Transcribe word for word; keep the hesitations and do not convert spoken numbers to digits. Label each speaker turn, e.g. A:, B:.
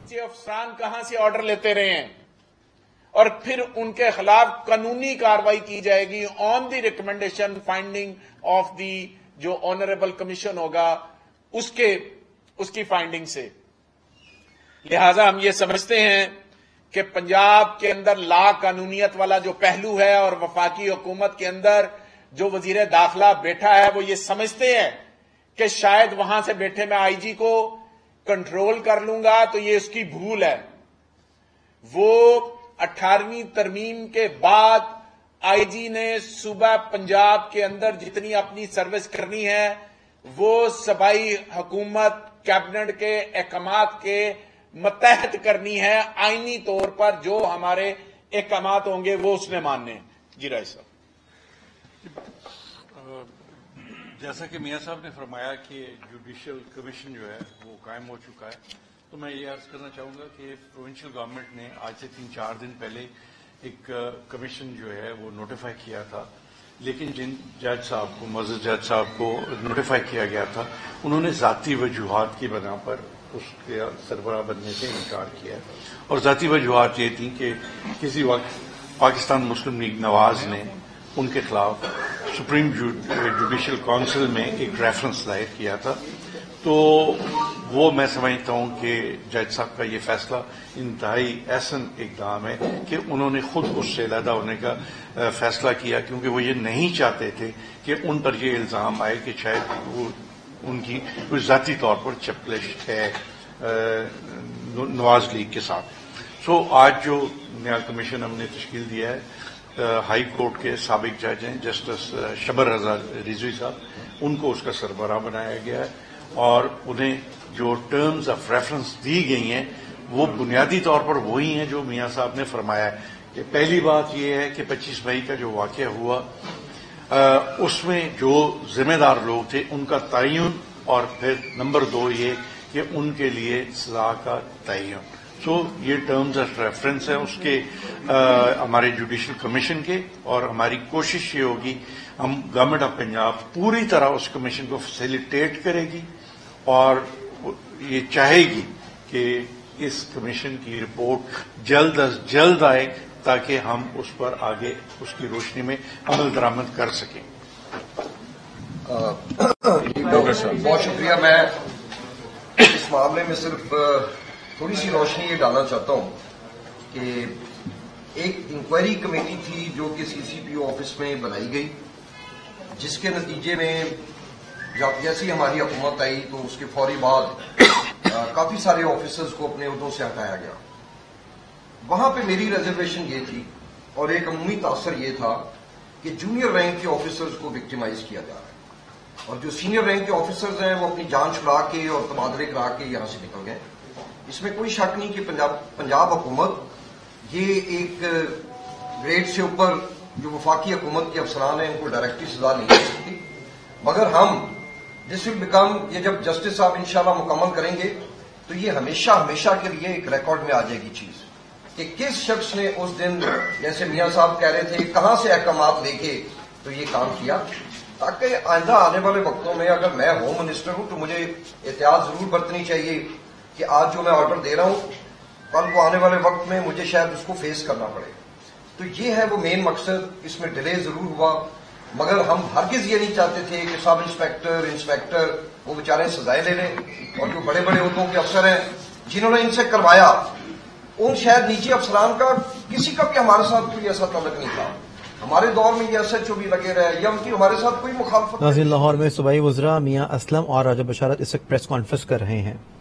A: نیچے افسران کہاں سے آرڈر لیتے رہے ہیں اور پھر ان کے خلاف قانونی کارروائی کی جائے گی on the recommendation finding of the جو آنریبل کمیشن ہوگا اس کے اس کی فائنڈنگ سے. لہذا ہم یہ سمجھتے ہیں کہ پنجاب کے اندر لا قانونیت والا جو پہلو ہے اور وفاقی حکومت کے اندر جو وزیر داخلہ بیٹھا ہے وہ یہ سمجھتے ہیں کہ شاید وہاں سے بیٹھے میں آئی جی کو کنٹرول کر لوں گا تو یہ اس کی بھول ہے. وہ اٹھارہویں ترمیم کے بعد آئی جی نے صوبہ پنجاب کے اندر جتنی اپنی سروس کرنی ہے وہ صوبائی حکومت کیبنٹ کے احکامات کے متحد کرنی ہے. آئینی طور پر جو ہمارے احکامات ہوں گے وہ اس نے ماننے ہیں. جی رائے صاحب.
B: جیسا کہ میاں صاحب نے فرمایا کہ جوڈیشل کمیشن جو ہے وہ قائم ہو چکا ہے تو میں یہ عرض کرنا چاہوں گا کہ پروونشل گورنمنٹ نے آج سے تین چار دن پہلے ایک کمیشن جو ہے وہ نوٹیفائی کیا تھا، لیکن جن جج صاحب کو معزز جج صاحب کو نوٹیفائی کیا گیا تھا انہوں نے ذاتی وجوہات کی بنا پر اس کے سربراہ بننے سے انکار کیا ہے. اور ذاتی وجوہات یہ تھیں کہ کسی وقت پاکستان مسلم لیگ نواز نے ان کے خلاف سپریم جوڈیشل کونسل میں ایک ریفرنس دائر کیا تھا. تو وہ میں سمجھتا ہوں کہ جج صاحب کا یہ فیصلہ انتہائی احسن اقدام ہے کہ انہوں نے خود اس سے علیحدہ ہونے کا فیصلہ کیا، کیونکہ وہ یہ نہیں چاہتے تھے کہ ان پر یہ الزام آئے کہ شاید وہ ان کی کوئی ذاتی طور پر چپلش ہے نواز لیگ کے ساتھ. سو آج جو نیا کمیشن ہم نے تشکیل دیا ہے، ہائی کورٹ کے سابق جج ہیں جسٹس شبر رضا رضوی صاحب، ان کو اس کا سربراہ بنایا گیا ہے اور انہیں جو ٹرمز آف ریفرنس دی گئی ہیں وہ بنیادی طور پر وہی ہیں جو میاں صاحب نے فرمایا ہے. کہ پہلی بات یہ ہے کہ پچیس مئی کا جو واقعہ ہوا اس میں جو ذمہ دار لوگ تھے ان کا تعین، اور پھر نمبر دو یہ کہ ان کے لیے سزا کا تعین. سو یہ ٹرمز آف ریفرنس ہیں اس کے ہمارے جوڈیشل کمیشن کے، اور ہماری کوشش یہ ہوگی ہم گورنمنٹ آف پنجاب پوری طرح اس کمیشن کو فیسیلیٹیٹ کرے گی اور یہ چاہے گی کہ اس کمیشن کی رپورٹ جلد از جلد آئے تاکہ ہم اس پر آگے اس کی روشنی میں عمل درآمد کر سکیں.
C: بہت شکریہ. میں اس معاملے میں صرف تھوڑی سی روشنی یہ ڈالنا چاہتا ہوں کہ ایک انکوائری کمیٹی تھی جو کہ سی سی پی او آفس میں بنائی گئی، جس کے نتیجے میں جب جیسی ہماری حکومت آئی تو اس کے فوری بعد کافی سارے آفیسرز کو اپنے عہدوں سے ہٹایا گیا. وہاں پہ میری ریزرویشن یہ تھی اور ایک عمومی تاثر یہ تھا کہ جونیئر رینک کے آفیسرز کو وکٹیمائز کیا جا رہا ہے اور جو سینئر رینک کے آفیسرز ہیں وہ اپنی جان چھڑا کے اور تبادلے کرا کے یہاں سے نکل گئے. اس میں کوئی شک نہیں کہ پنجاب پنجاب حکومت یہ ایک گریڈ سے اوپر جو وفاقی حکومت کے افسران ہیں ان کو ڈائریکٹلی سزا نہیں دے سکتی، مگر ہم دس ول بیکم یہ جب جسٹس صاحب انشاءاللہ مکمل کریں گے تو یہ ہمیشہ ہمیشہ کے لیے ایک ریکارڈ میں آ جائے گی چیز کہ کس شخص نے اس دن، جیسے میاں صاحب کہہ رہے تھے، کہاں سے احکامات لے کے تو یہ کام کیا، تاکہ آئندہ آنے والے وقتوں میں اگر میں ہوم منسٹر ہوں تو مجھے احتیاط ضرور برتنی چاہیے کہ آج جو میں آرڈر دے رہا ہوں کل کو آنے والے وقت میں مجھے شاید اس کو فیس کرنا پڑے. تو یہ ہے وہ مین مقصد. اس میں ڈیلے ضرور ہوا مگر ہم ہرگز یہ نہیں چاہتے تھے کہ سب انسپیکٹر انسپیکٹر وہ بیچارے سزائیں لے لیں، اور جو بڑے بڑے عہدوں کے افسر ہیں جنہوں نے ان سے کروایا ان شاید نیچے افسران کا کسی کا بھی ہمارے ساتھ کوئی ایسا تعلق نہیں تھا. ہمارے دور میں یہ ایس ایچ او بھی لگے رہے یا ان کی ہمارے ساتھ کوئی مخالفت.
D: ناظرین، لاہور میں صوبائی وزراء میاں اسلم اور راجہ بشارت اس وقت پریس کانفرنس کر رہے ہیں.